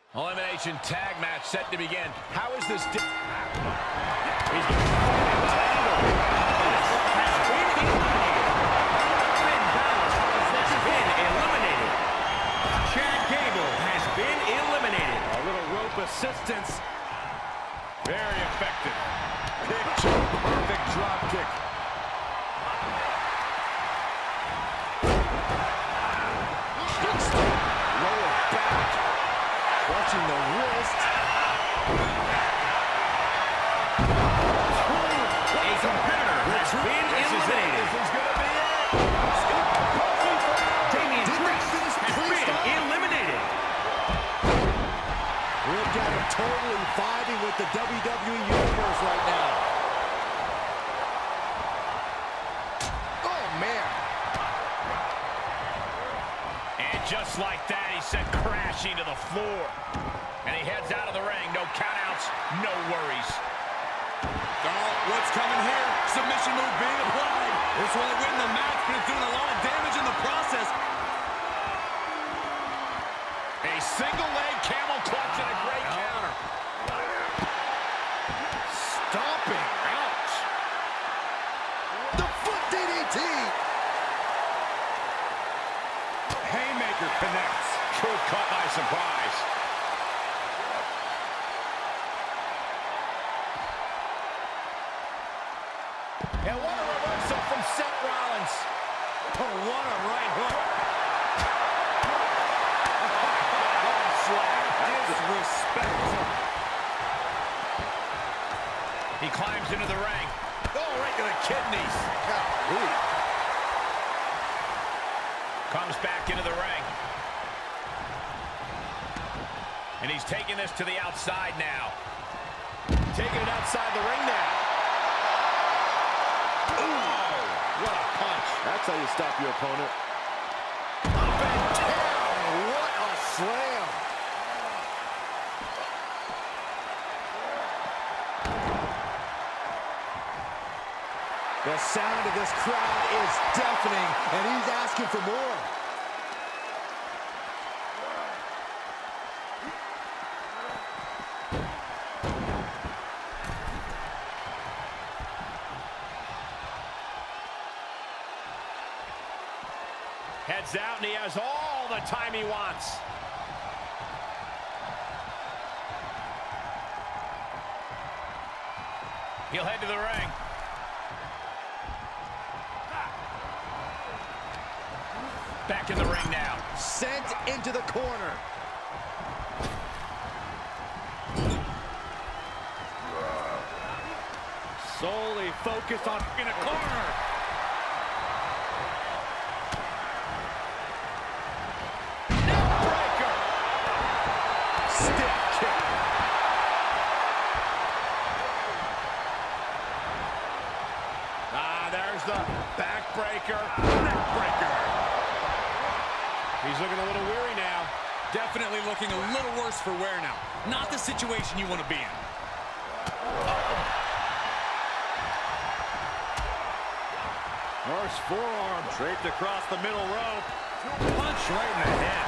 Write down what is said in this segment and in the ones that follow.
Elimination tag match set to begin. How is this? He's eliminated. Chad Gable has been eliminated. A little rope assistance. Very effective. Picture perfect drop kick. Lower back. Clutching the wrist. A competitor has been eliminated. This is going to be it. Damian Priest has been eliminated. We've got him totally vibing with the WWE Universe right now. Oh, man. And just like that, he sent crashing to the floor. And he heads out of the ring. No countouts, no worries. Oh, what's coming here? Submission move being applied. This won't win the match, but it's doing a lot of damage in the process. A single leg camel clutch and a great counter. Stomping. Ouch. The foot DDT. Haymaker connects. Truth caught by surprise. And what a reversal from Seth Rollins. Oh, what a right hook. Disrespect. He climbs into the ring. Oh, right to the kidneys. Golly. Comes back into the ring. And he's taking this to the outside now. Taking it outside the ring now. Ooh, what a punch. That's how you stop your opponent. Up and down. What a slam. The sound of this crowd is deafening, and he's asking for more. Heads out, and he has all the time he wants. He'll head to the ring. Back in the ring now. Sent into the corner. Solely focused on in a corner. Neckbreaker. Stiff kick. There's the backbreaker. Neckbreaker. He's looking a little weary now. Definitely looking a little worse for wear now. Not the situation you want to be in. Norse forearm draped across the middle rope. Punch right in the head.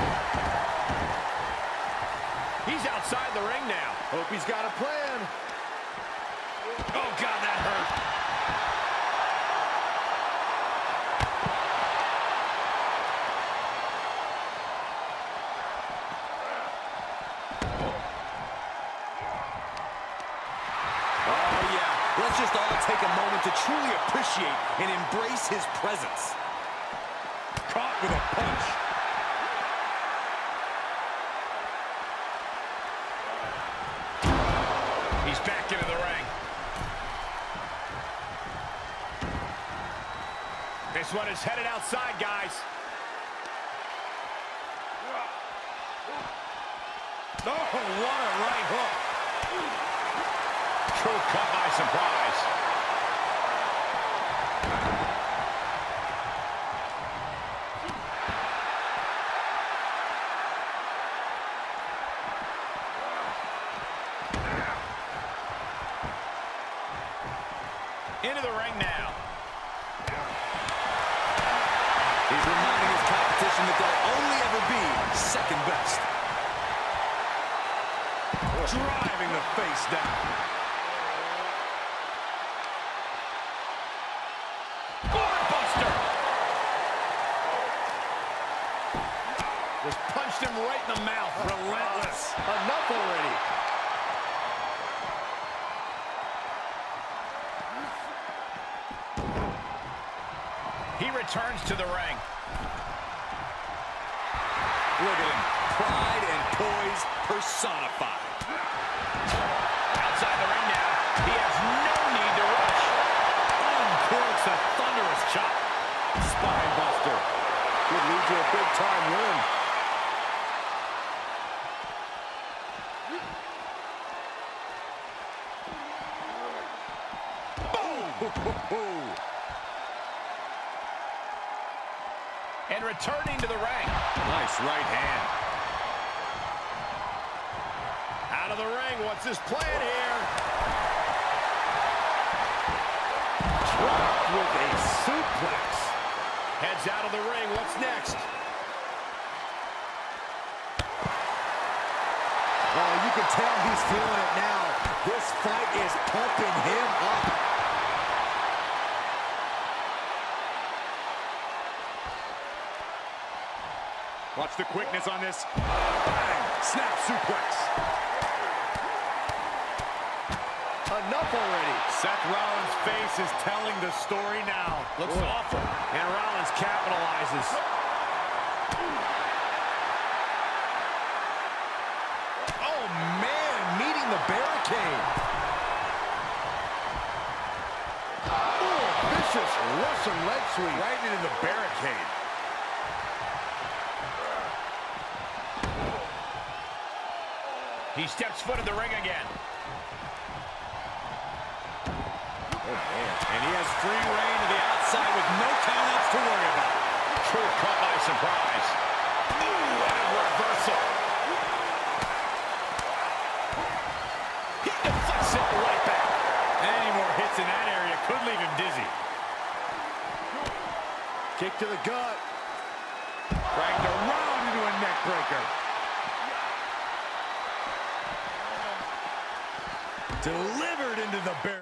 He's outside the ring now. Hope he's got a plan. Oh, God, that hurt. Let's just all take a moment to truly appreciate and embrace his presence. Caught with a punch. He's back into the ring. This one is headed outside, guys. Oh, what a right hook. Truth caught by surprise. Into the ring now. He's reminding his competition that they'll only ever be second best. Driving the face down. Buster. Just punched him right in the mouth. Relentless. Enough already. He returns to the ring. Look at him. Pride and poise personified. Outside the ring now. He has no need to rush. Uncorks a thunderous chop. Spine buster. Could lead to a big-time win. Boom! And returning to the ring. Nice right hand. Out of the ring. What's his plan here? Dropped with a suplex. Heads out of the ring. What's next? Oh, you can tell he's feeling it now. This fight is pumping him up. Watch the quickness on this. Bang! Snap suplex. Enough already. Seth Rollins' face is telling the story now. Looks awful. And Rollins capitalizes. Oh, man, meeting the barricade. Oh, vicious Russian leg sweep. Right into the barricade. He steps foot in the ring again. Oh, man. And he has free reign to the outside with no countouts to worry about. True caught by surprise. Ooh, and a reversal. He deflects it right back. Any more hits in that area could leave him dizzy. Kick to the gut. Dragged around into a neck breaker. Delivered into the barricade.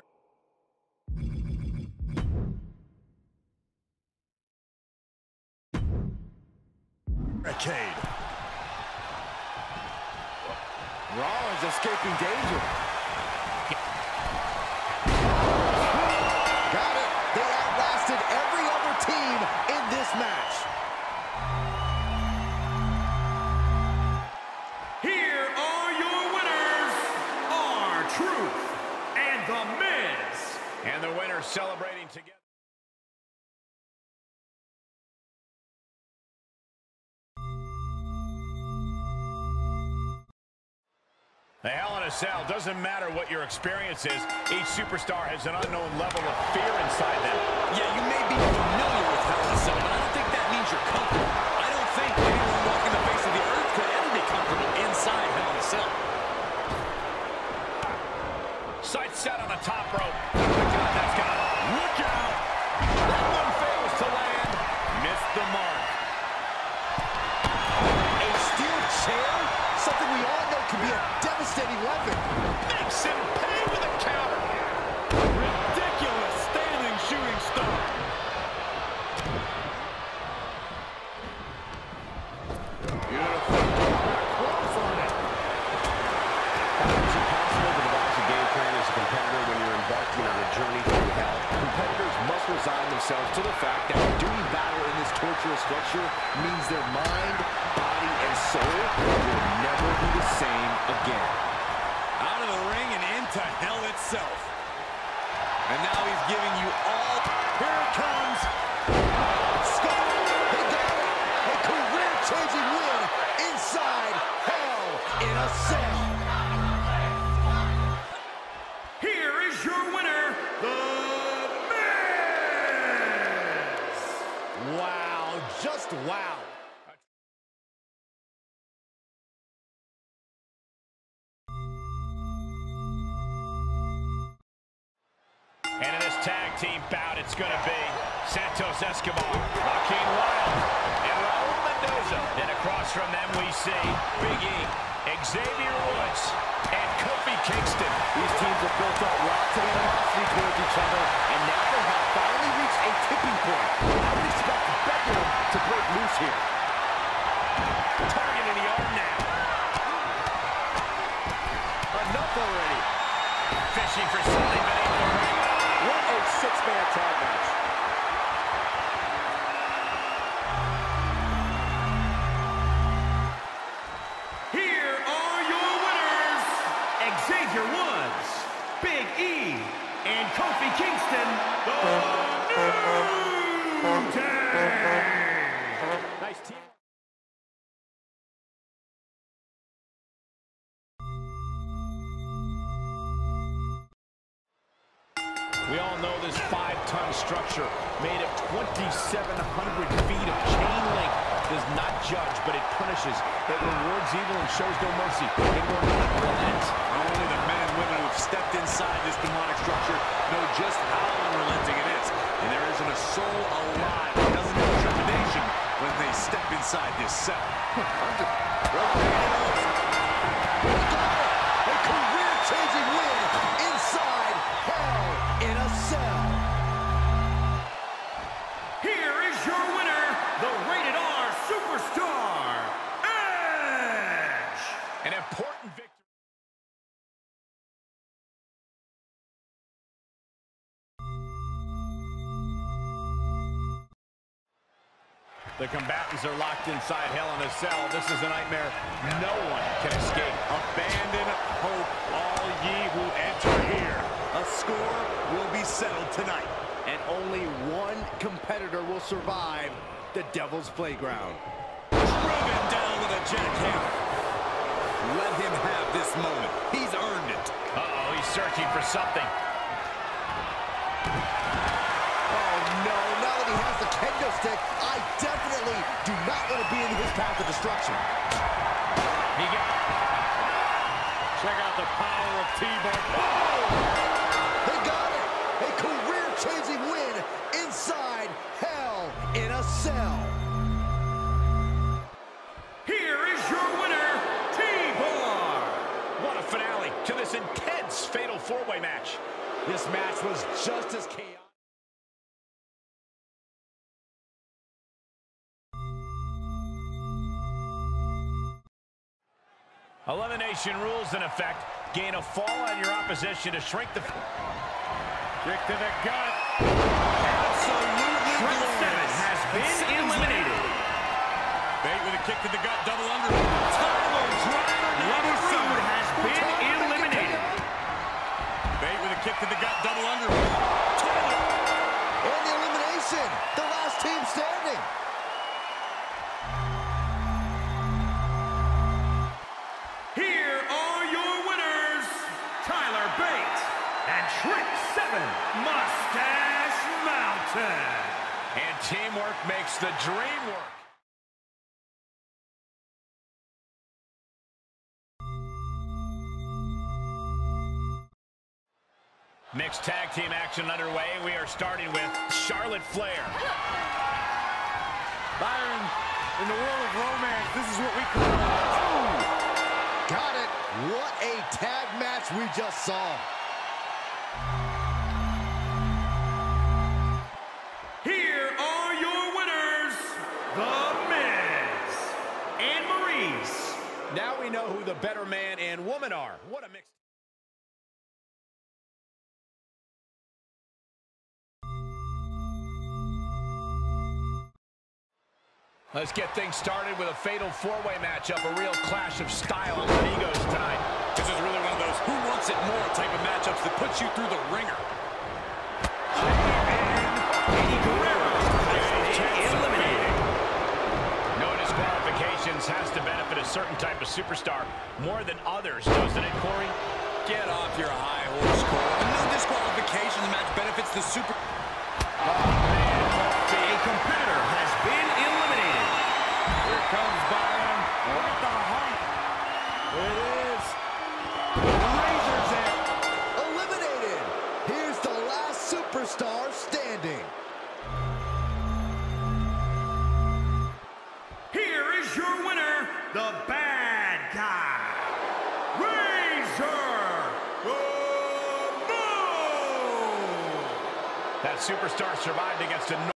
Rollins escaping danger. Got it. They outlasted every other team in this match. Here are your winners, R-Truth and The Miz. And the winner celebrating together. The Hell in a Cell, doesn't matter what your experience is, each superstar has an unknown level of fear inside them. Yeah, you may be familiar with Hell in a Cell, but I don't think that means you're comfortable. I don't think anyone walking the face of the earth could ever be comfortable inside Hell in a Cell. Sights set on the top rope. Oh my God, that's got it. Look out! That one fails to land. Missed the mark. A steel chair? Something we all know can be a devastating weapon. Makes him pay with a counter. Ridiculous standing shooting star. Beautiful. Cross on it. It's impossible to devise a game plan as a competitor when you're embarking on a journey through hell. Competitors must resign themselves to the fact that doing battle in this torturous structure means their mind, body, and soul will never be the same again. Out of the ring and into hell itself. And now he's giving you all. Here it comes. Scott, they got it. A career-changing win inside Hell in a Cell. Here is your winner, The Miz. Wow, just wow. And in this tag team bout, it's going to be Santos Escobar, Joaquin Wilde, and Raul Mendoza. And across from them, we see Big E. Xavier Woods and Kofi Kingston. These teams have built up lots of animosity towards each other, and now they have finally reached a tipping point. I would expect Beckham to break loose here. Targeting the arm now. Enough already. Fishing for something beneath the ring. What a six-man tag match. Here are your winners, Xavier Woods, Big E, and Kofi Kingston, the New Day. Nice team. We all know this 5-ton structure made of 2,700 feet of chain link does not judge, but it punishes. It rewards evil and shows no mercy. It will not relent. Only the men and women who have stepped inside this demonic structure know just how unrelenting it is. And there isn't a soul alive that doesn't have trepidation when they step inside this cell. A career-changing win inside Hell in a Cell. Here is your winner, the Rated R Superstar, Edge. An important victory. The combatants are locked inside Hell in a Cell. This is a nightmare no one can escape. Abandon hope, all ye who enter here. A score will be settled tonight. And only one competitor will survive the Devil's Playground. Driven down with a jackhammer. Let him have this moment. He's earned it. Uh-oh, he's searching for something. Oh no, now that he has the kendo stick, I definitely do not want to be in his path of destruction. He got it. Check out the power of T-Bar. They got it! A career-changing win inside Hell in a Cell. Here is your winner, T-Bar. What a finale to this intense fatal four-way match. This match was just as chaotic. Elimination rules in effect. Gain a fall on your opposition to shrink the... Kick to the gut. Absolutely glorious. Has been eliminated. Bate with a kick to the gut, double under. Rubber Suit has been eliminated. Bate with a kick to the gut, double under. And the elimination, the last team standing. Here are your winners, Tyler Bate and Trick 7 Mustache Mountain. And teamwork makes the dream work. Mixed tag team action underway. We are starting with Charlotte Flair. Byron, in the world of romance, this is what we call it. Got it. What a tag match we just saw. Here are your winners, The Miz and Maurice. Now we know who the better man and woman are. What a mix. Let's get things started with a fatal four-way matchup, a real clash of style and egos tonight. This is really one of those who wants it more type of matchups that puts you through the ringer. Eddie Guerrero has been eliminated. No disqualifications has to benefit a certain type of superstar more than others, doesn't it, Corey? Get off your high horse, Cole. No disqualification. The match benefits the super... A competitor has been eliminated. Here comes Byron. What the hump? It is. Razor's it. Eliminated. Here's the last superstar standing. Here is your winner, the Bad Guy. That superstar survived against a